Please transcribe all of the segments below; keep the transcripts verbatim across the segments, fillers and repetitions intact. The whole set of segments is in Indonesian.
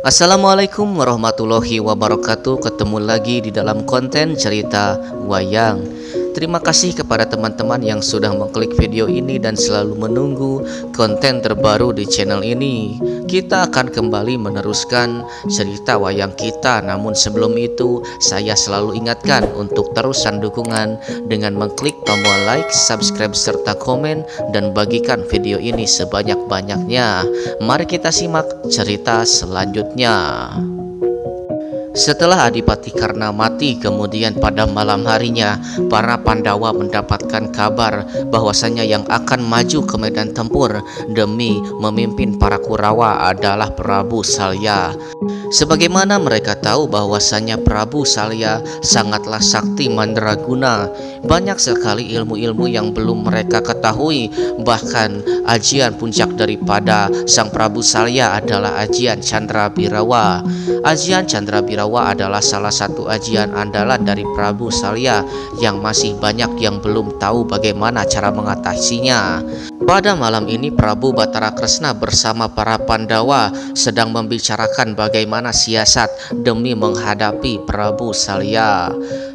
Assalamualaikum warahmatullahi wabarakatuh. Ketemu lagi di dalam konten cerita wayang. Terima kasih kepada teman-teman yang sudah mengklik video ini dan selalu menunggu konten terbaru di channel ini. Kita akan kembali meneruskan cerita wayang kita. Namun sebelum itu, saya selalu ingatkan untuk terusan dukungan dengan mengklik tombol like, subscribe, serta komen, dan bagikan video ini sebanyak-banyaknya. Mari kita simak cerita selanjutnya. Setelah Adipati Karna mati, kemudian pada malam harinya para Pandawa mendapatkan kabar bahwasanya yang akan maju ke medan tempur demi memimpin para Kurawa adalah Prabu Salya. Sebagaimana mereka tahu bahwasanya Prabu Salya sangatlah sakti mandraguna, banyak sekali ilmu-ilmu yang belum mereka ketahui. Bahkan ajian puncak daripada Sang Prabu Salya adalah ajian Candrabirawa. Ajian Candrabirawa adalah salah satu ajian andalan dari Prabu Salya yang masih banyak yang belum tahu bagaimana cara mengatasinya. Pada malam ini Prabu Batara Kresna bersama para Pandawa sedang membicarakan bagaimana siasat demi menghadapi Prabu Salya.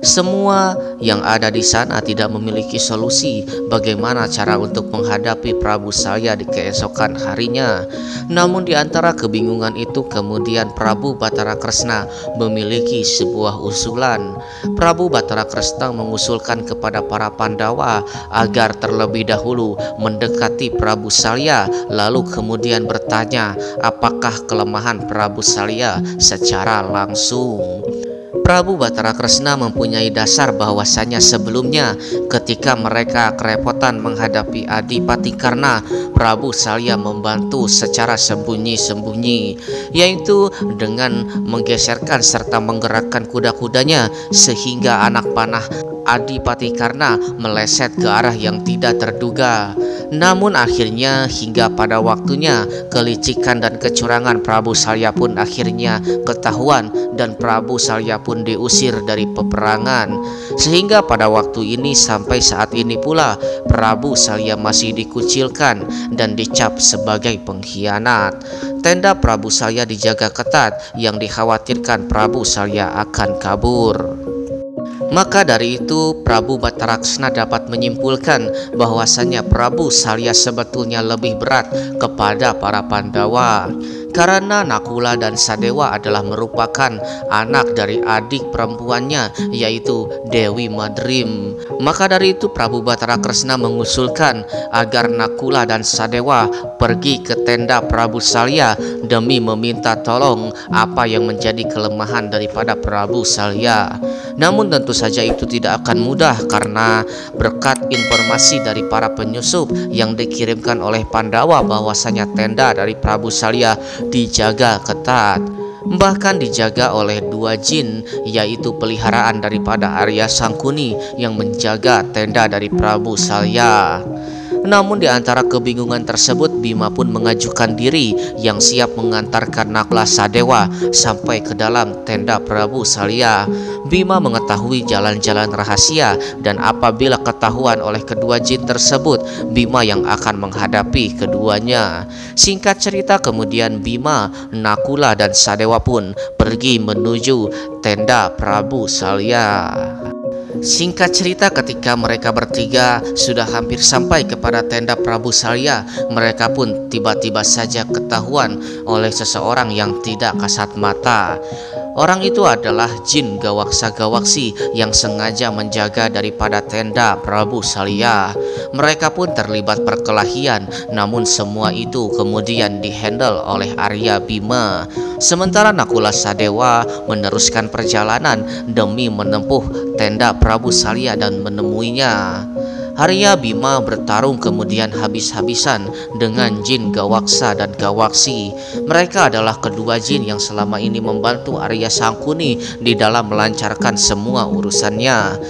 Semua yang ada di sana tidak memiliki solusi bagaimana cara untuk menghadapi Prabu Salya di keesokan harinya. Namun di antara kebingungan itu kemudian Prabu Batara Kresna memiliki sebuah usulan. Prabu Batara Kresna mengusulkan kepada para Pandawa agar terlebih dahulu mendekati Prabu Salya, lalu kemudian bertanya apakah kelemahan Prabu Salya secara langsung. Prabu Batara Kresna mempunyai dasar bahwasanya sebelumnya ketika mereka kerepotan menghadapi Adipati Karna, Prabu Salya membantu secara sembunyi-sembunyi, yaitu dengan menggeserkan serta menggerakkan kuda-kudanya sehingga anak panah Adipati Karna meleset ke arah yang tidak terduga. Namun akhirnya hingga pada waktunya kelicikan dan kecurangan Prabu Salya pun akhirnya ketahuan dan Prabu Salya pun diusir dari peperangan. Sehingga pada waktu ini sampai saat ini pula Prabu Salya masih dikucilkan dan dicap sebagai pengkhianat. Tenda Prabu Salya dijaga ketat yang dikhawatirkan Prabu Salya akan kabur. Maka dari itu Prabu Batara Kresna dapat menyimpulkan bahwasanya Prabu Salya sebetulnya lebih berat kepada para Pandawa, karena Nakula dan Sadewa adalah merupakan anak dari adik perempuannya yaitu Dewi Madrim. Maka dari itu Prabu Batara Kresna mengusulkan agar Nakula dan Sadewa pergi ke tenda Prabu Salya demi meminta tolong apa yang menjadi kelemahan daripada Prabu Salya. Namun tentu saja itu tidak akan mudah karena berkat informasi dari para penyusup yang dikirimkan oleh Pandawa bahwasanya tenda dari Prabu Salya dijaga ketat, bahkan dijaga oleh dua jin, yaitu peliharaan daripada Arya Sangkuni yang menjaga tenda dari Prabu Salya. Namun di antara kebingungan tersebut Bima pun mengajukan diri yang siap mengantarkan Nakula Sadewa sampai ke dalam tenda Prabu Salya. Bima mengetahui jalan-jalan rahasia dan apabila ketahuan oleh kedua jin tersebut, Bima yang akan menghadapi keduanya. Singkat cerita kemudian Bima, Nakula dan Sadewa pun pergi menuju tenda Prabu Salya. Singkat cerita ketika mereka bertiga sudah hampir sampai kepada tenda Prabu Salya, mereka pun tiba-tiba saja ketahuan oleh seseorang yang tidak kasat mata. Orang itu adalah jin Gawaksa Gawaksi yang sengaja menjaga daripada tenda Prabu Salya. Mereka pun terlibat perkelahian, namun semua itu kemudian dihandle oleh Arya Bima. Sementara Nakula Sadewa meneruskan perjalanan demi menempuh tenda Prabu Salya dan menemuinya. Arya Bima bertarung kemudian habis-habisan dengan jin Gawaksa dan Gawaksi. Mereka adalah kedua jin yang selama ini membantu Arya Sangkuni di dalam melancarkan semua urusannya.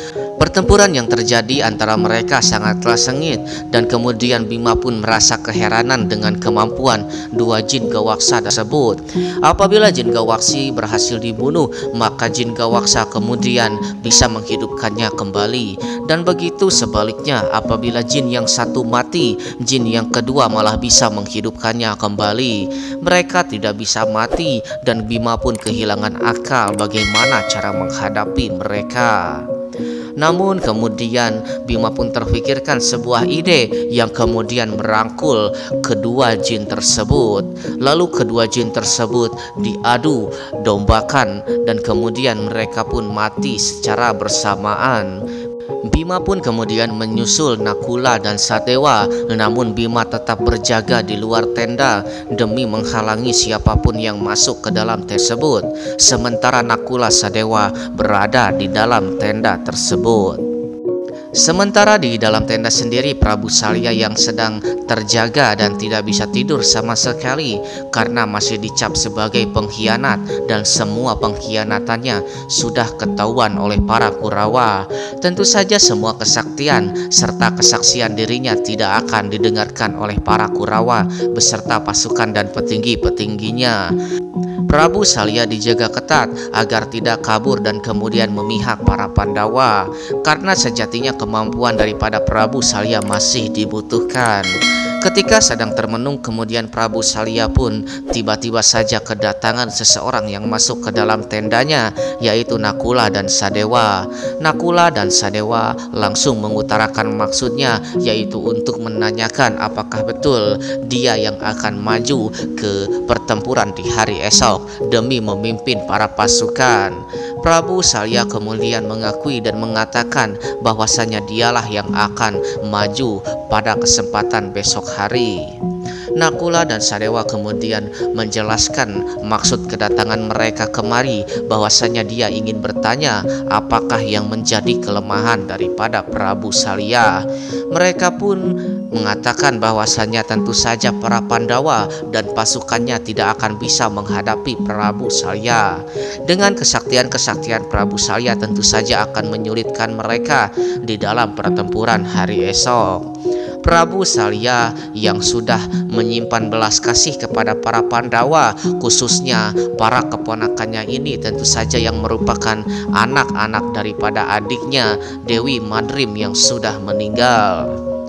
Pertempuran yang terjadi antara mereka sangatlah sengit, dan kemudian Bima pun merasa keheranan dengan kemampuan dua jin Gawaksa tersebut. Apabila jin Gawaksi berhasil dibunuh, maka jin Gawaksa kemudian bisa menghidupkannya kembali. Dan begitu sebaliknya, apabila jin yang satu mati, jin yang kedua malah bisa menghidupkannya kembali. Mereka tidak bisa mati, dan Bima pun kehilangan akal bagaimana cara menghadapi mereka. Namun kemudian Bima pun terfikirkan sebuah ide yang kemudian merangkul kedua jin tersebut. Lalu kedua jin tersebut diadu dombakan, dan kemudian mereka pun mati secara bersamaan. Bima pun kemudian menyusul Nakula dan Sadewa, namun Bima tetap berjaga di luar tenda demi menghalangi siapapun yang masuk ke dalam tersebut. Sementara Nakula Sadewa berada di dalam tenda tersebut. Sementara di dalam tenda sendiri, Prabu Salya yang sedang terjaga dan tidak bisa tidur sama sekali karena masih dicap sebagai pengkhianat, dan semua pengkhianatannya sudah ketahuan oleh para Kurawa. Tentu saja semua kesaktian serta kesaksian dirinya tidak akan didengarkan oleh para Kurawa beserta pasukan dan petinggi-petingginya. Prabu Salya dijaga ketat agar tidak kabur dan kemudian memihak para Pandawa, karena sejatinya kemampuan daripada Prabu Salya masih dibutuhkan. Ketika sedang termenung, kemudian Prabu Salya pun tiba-tiba saja kedatangan seseorang yang masuk ke dalam tendanya, yaitu Nakula dan Sadewa. Nakula dan Sadewa langsung mengutarakan maksudnya, yaitu untuk menanyakan apakah betul dia yang akan maju ke pertempuran di hari esok demi memimpin para pasukan. Prabu Salya kemudian mengakui dan mengatakan bahwasanya dialah yang akan maju pada kesempatan besok hari. Nakula dan Sadewa kemudian menjelaskan maksud kedatangan mereka kemari, bahwasanya dia ingin bertanya apakah yang menjadi kelemahan daripada Prabu Salya. Mereka pun mengatakan bahwasanya tentu saja para Pandawa dan pasukannya tidak akan bisa menghadapi Prabu Salya. Dengan kesaktian-kesaktian Prabu Salya tentu saja akan menyulitkan mereka di dalam pertempuran hari esok. Prabu Salya yang sudah menyimpan belas kasih kepada para Pandawa, khususnya para keponakannya ini tentu saja yang merupakan anak-anak daripada adiknya Dewi Madrim yang sudah meninggal.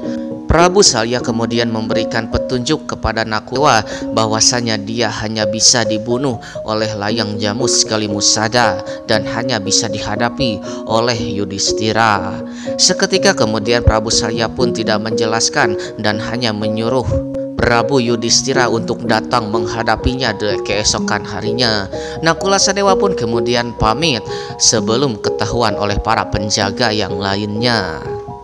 Prabu Salya kemudian memberikan petunjuk kepada Nakula bahwasanya dia hanya bisa dibunuh oleh Layang Jamus Kalimusada dan hanya bisa dihadapi oleh Yudhistira. Seketika kemudian Prabu Salya pun tidak menjelaskan dan hanya menyuruh Prabu Yudhistira untuk datang menghadapinya di keesokan harinya. Nakula Sadewa pun kemudian pamit sebelum ketahuan oleh para penjaga yang lainnya.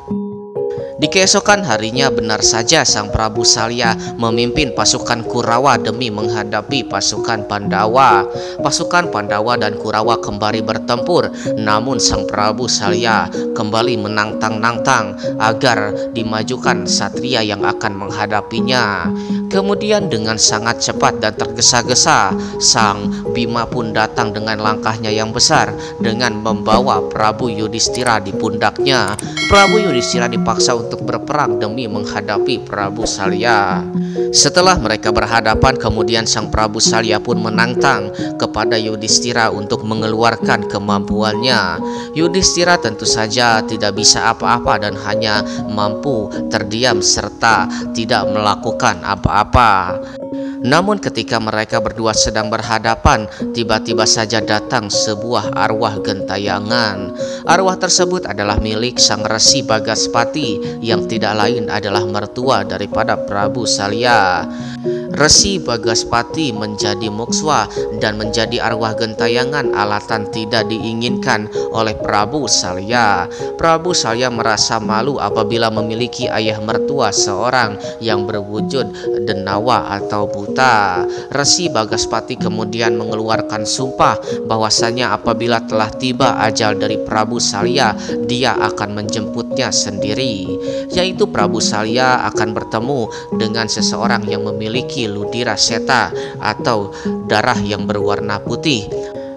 Di keesokan harinya benar saja sang Prabu Salya memimpin pasukan Kurawa demi menghadapi pasukan Pandawa. Pasukan Pandawa dan Kurawa kembali bertempur, namun sang Prabu Salya kembali menantang-nantang agar dimajukan satria yang akan menghadapinya. Kemudian dengan sangat cepat dan tergesa-gesa, sang Bima pun datang dengan langkahnya yang besar dengan membawa Prabu Yudhistira di pundaknya. Prabu Yudhistira dipaksa untuk untuk berperang demi menghadapi Prabu Salya. Setelah mereka berhadapan, kemudian sang Prabu Salya pun menantang kepada Yudhistira untuk mengeluarkan kemampuannya. Yudhistira tentu saja tidak bisa apa-apa dan hanya mampu terdiam serta tidak melakukan apa-apa. Namun ketika mereka berdua sedang berhadapan, tiba-tiba saja datang sebuah arwah gentayangan. Arwah tersebut adalah milik sang Resi Bagaspati yang tidak lain adalah mertua daripada Prabu Salya. Resi Bagaspati menjadi mukswa dan menjadi arwah gentayangan alatan tidak diinginkan oleh Prabu Salya. Prabu Salya merasa malu apabila memiliki ayah mertua seorang yang berwujud denawa atau buta. Resi Bagaspati kemudian mengeluarkan sumpah bahwasanya apabila telah tiba ajal dari Prabu Salya, dia akan menjemputnya sendiri, yaitu Prabu Salya akan bertemu dengan seseorang yang memiliki ludira seta atau darah yang berwarna putih.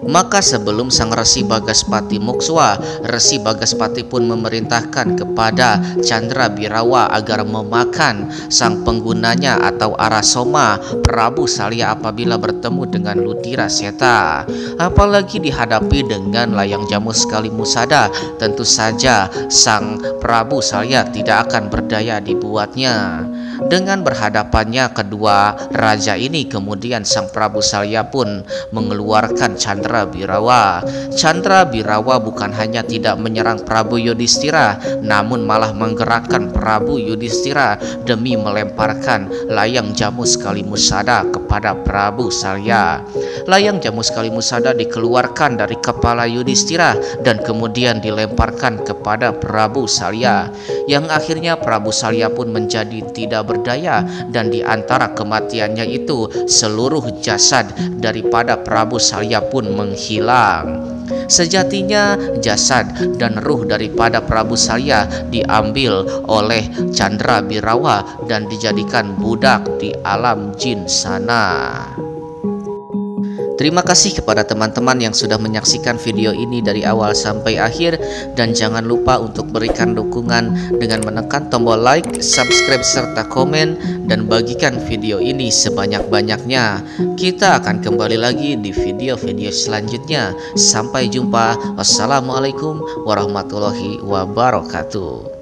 Maka sebelum sang Resi Bagaspati Mokswa, Resi Bagaspati pun memerintahkan kepada Chandra Birawa agar memakan sang penggunanya atau Arasoma Prabu Salya apabila bertemu dengan Ludira Seta. Apalagi dihadapi dengan Layang Jamu Sekali Musada, tentu saja sang Prabu Salya tidak akan berdaya dibuatnya. Dengan berhadapannya kedua raja ini, kemudian sang Prabu Salya pun mengeluarkan Chandra Birawa. Chandra Birawa bukan hanya tidak menyerang Prabu Yudhistira, namun malah menggerakkan Prabu Yudhistira demi melemparkan Layang Jamu Sekali Musada kepada Prabu Salya. Layang Jamu Sekali Musada dikeluarkan dari kepala Yudhistira dan kemudian dilemparkan kepada Prabu Salya, yang akhirnya Prabu Salya pun menjadi tidak berdaya, dan di antara kematiannya itu seluruh jasad daripada Prabu Salya pun menghilang. Sejatinya jasad dan ruh daripada Prabu Salya diambil oleh Chandra Birawa dan dijadikan budak di alam jin sana. Terima kasih kepada teman-teman yang sudah menyaksikan video ini dari awal sampai akhir, dan jangan lupa untuk berikan dukungan dengan menekan tombol like, subscribe, serta komen, dan bagikan video ini sebanyak-banyaknya. Kita akan kembali lagi di video-video selanjutnya. Sampai jumpa. Wassalamualaikum warahmatullahi wabarakatuh.